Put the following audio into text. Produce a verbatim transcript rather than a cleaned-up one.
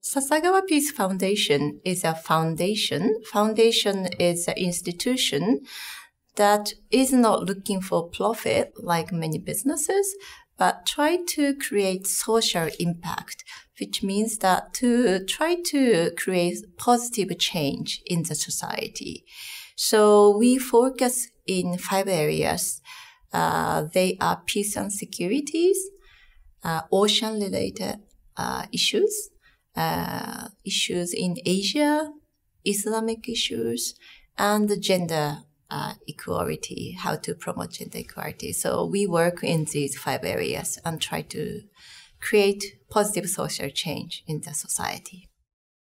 Sasakawa Peace Foundation is a foundation. Foundation is an institution that is not looking for profit like many businesses, but try to create social impact, which means that to try to create positive change in the society. So we focus in five areas. Uh, they are peace and securities, uh, ocean-related uh, issues, uh, issues in Asia, Islamic issues, and gender uh, equality, how to promote gender equality. So we work in these five areas and try to create positive social change in the society.